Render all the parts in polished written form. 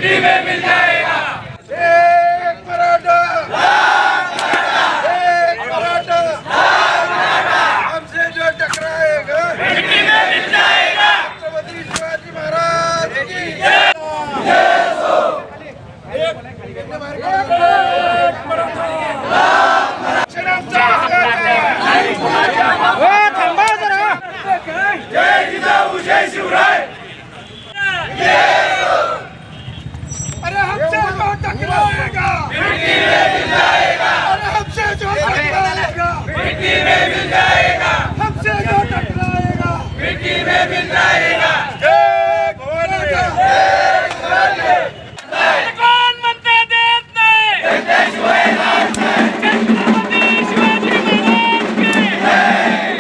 मिट्टी में मिल जाएगा। एक मराठा, एक मराठा, हमसे जो टकराएगा मिट्टी में मिल जाएगा। छत्रपति शिवाजी महाराज की जय जिजाऊ जय शिवराय। अरे हमसे जो टकराएगा मिट्टी में मिल जाएगा। अरे हमसे जो टकराएगा मिट्टी में मिल जाएगा। हमसे जो टकराएगा मिट्टी में मिल जाएगा। एक मराठा, कौन म्हणते देत नाही? छत्रपती शिवाजी महाराज की जय।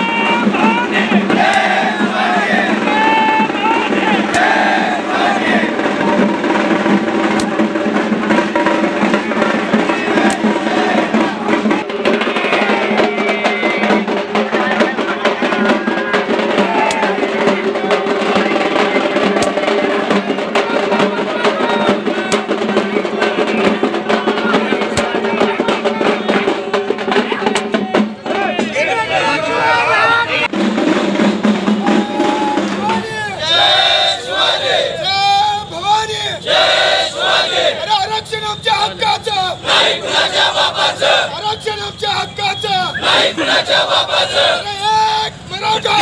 आरक्षण आमच्या हक्काचं नाही कुणाच्या बापाचं। एक मराठा,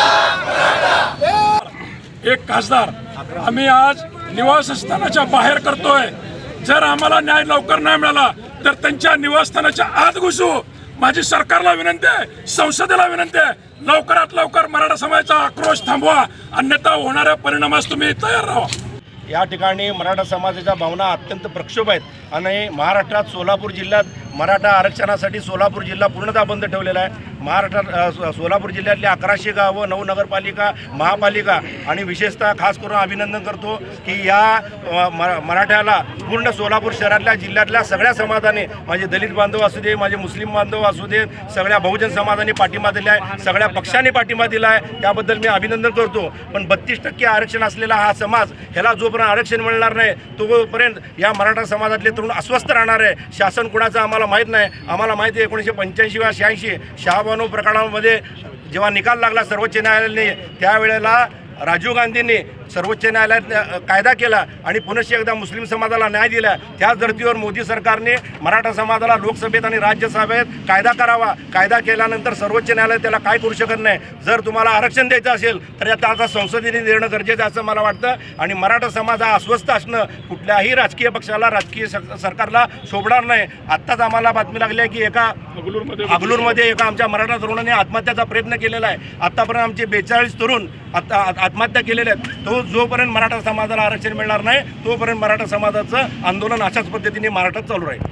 एक खासदार आम्ही आज निवासस्थानाच्या बाहेर करतोय। जर आम्हाला न्याय लवकर नाही मिळाला तर त्यांच्या निवासस्थानाच्या आत घुसू। माझी सरकारला विनंती आहे, संसदेला विनंती आहे, लवकरात लवकर मराठा समाजाचा आक्रोश थांबवा, अन्यथा होणाऱ्या परिणामास तुम्ही तयार राहा। या ठिकाणी मराठा समाजाच्या भावना अत्यंत प्रक्षोभ आहेत आणि महाराष्ट्रात सोलापूर जिल्ह्यात मराठा आरक्षणासाठी सोलापूर जिल्हा पूर्णतः बंद ठेवलेला आहे। महाराष्ट्रात सोलापूर जिल्ह्यातली 1100 गावं, 9 नगरपालिका, महापालिका आणि विशेषतः खास करून अभिनंदन करतो की या मराठ्याला पूर्ण सोलापूर शहरातल्या जिल्ह्यातल्या सगळ्या समाजाने, माझे दलित बांधव असू दे, माझे मुस्लिम बांधव असू दे, सगळ्या बहुजन समाजाने पाठिंबा दिला आहे, सगळ्या पक्षांनी पाठिंबा दिला आहे, त्याबद्दल मी अभिनंदन करतो। पण 32% आरक्षण असलेला हा समाज, ह्याला जोपर्यंत आरक्षण मिळणार नाही तोपर्यंत या मराठा समाजातले तरुण अस्वस्थ राहणार आहे। शासन कुणाचं आम्हाला माहीत नाही। आम्हाला माहिती आहे 1985 वा 86 शहाबानो प्रकरणामध्ये जेव्हा निकाल लागला सर्वोच्च न्यायालयाने, त्यावेळेला राजीव गांधींनी सर्वोच्च न्यायालयात कायदा केला आणि पुनश्च एकदा मुस्लिम समाजाला न्याय दिला। त्याच धर्तीवर मोदी सरकारने मराठा समाजाला लोकसभेत आणि राज्यसभेत कायदा करावा। कायदा केल्यानंतर सर्वोच्च न्यायालय त्याला काय करू शकत नाही। जर तुम्हाला आरक्षण द्यायचं असेल तर याचा आता संसदेने देणं गरजेचं आहे असं मला वाटतं। आणि मराठा समाज हा अस्वस्थ असणं कुठल्याही राजकीय पक्षाला, राजकीय सरकारला शोभणार नाही। आत्ताच आम्हाला बातमी लागली आहे की एका अगलूरमध्ये एका आमच्या मराठा तरुणाने आत्महत्याचा प्रयत्न केलेला आहे। आत्तापर्यंत आमचे 42 तरुण आत्महत्या केलेल्या आहेत। जोपर्यंत मराठा समाजाला आरक्षण मिळणार नाही तोपर्यंत मराठा समाजाचं आंदोलन अशाच पद्धतीने महाराष्ट्रात चालू राहील।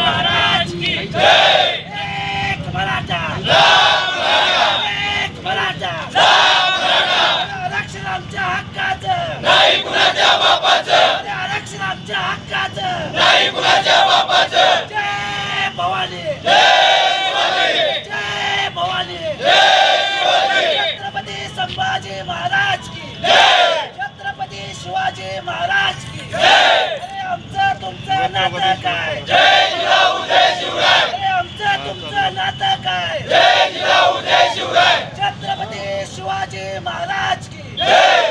संभाजी महाराज की जय, छत्रपती शिवाजी महाराज की जय। अरे आमचं तुमचं नातं काय? जय जिजाऊ जय शिवराय। अरे आमचं तुमचं नातं काय? जय जिजाऊ जय शिवराय। छत्रपती शिवाजी महाराज की जय।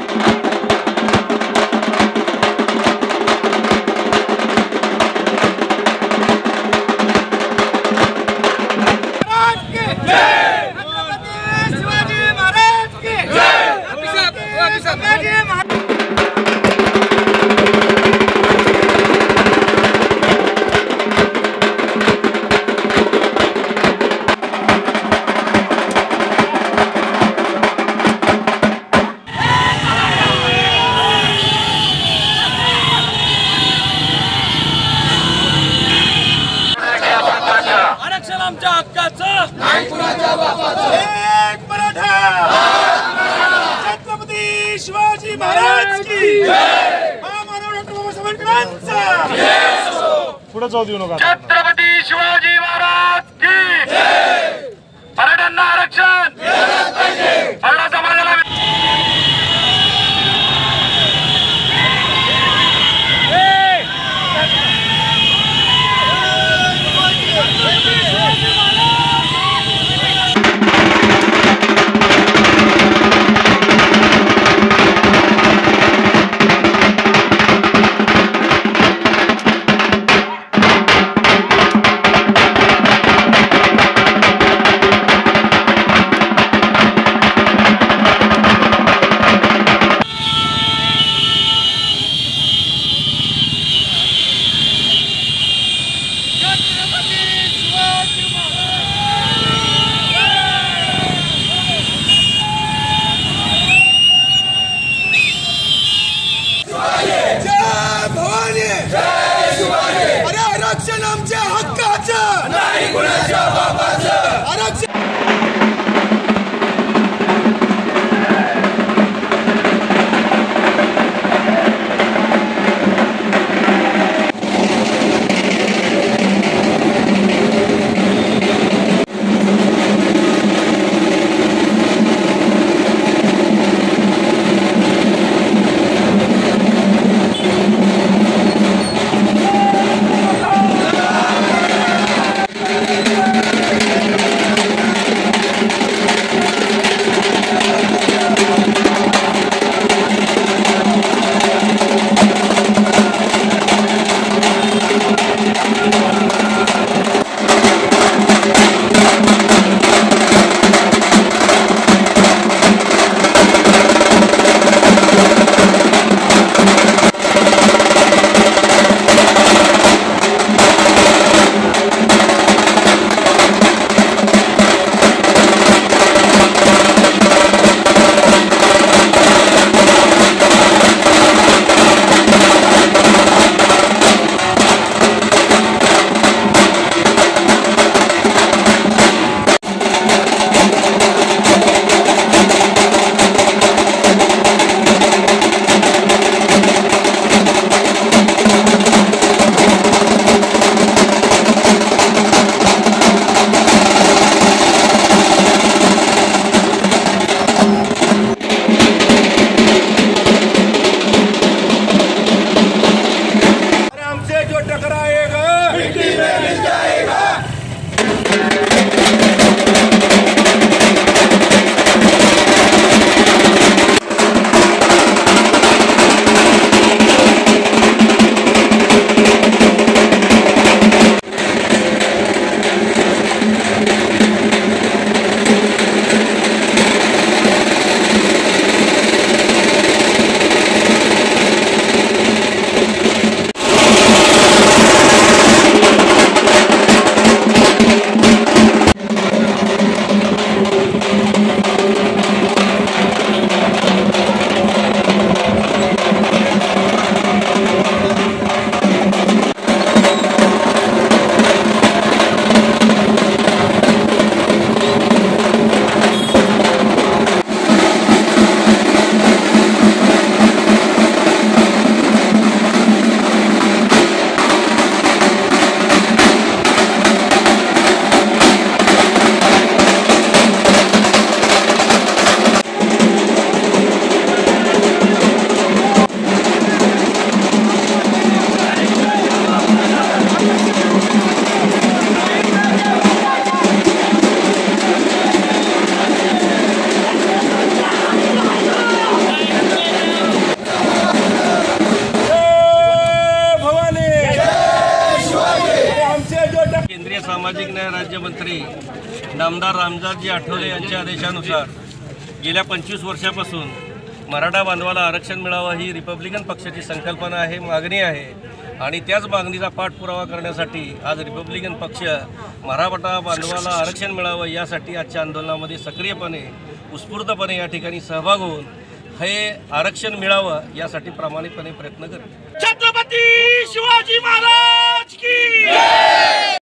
आमच्या हक्काचं नाही कुणाच्या बापाचं। एक मराठा, छत्रपती शिवाजी महाराज की जय। महामानव डॉक्टर बाबासाहेब आंबेडकरांचा पुढे जाऊ देऊ नका। छत्रपती शिवाजी महाराज की जय। मराठ्यांना आरक्षण मराठा समाजाला नामदार रामदासजी आठवले यांच्या आदेशानुसार गेल्या 25 वर्षापासून मराठा बांधवाला आरक्षण मिळावं ही रिपब्लिकन पक्षाची संकल्पना आहे, मागणी आहे. आणि त्याच मागणीचा पाठपुरावा करण्यासाठी आज रिपब्लिकन पक्ष मराठा बांधवाला आरक्षण मिळावं यासाठी आजच्या आंदोलनामध्ये सक्रियपणे उत्स्फूर्तपणे या ठिकाणी सहभाग होऊन हे आरक्षण मिळावं यासाठी प्रामाणिकपणे प्रयत्न करेल. छत्रपती शिवाजी महाराज की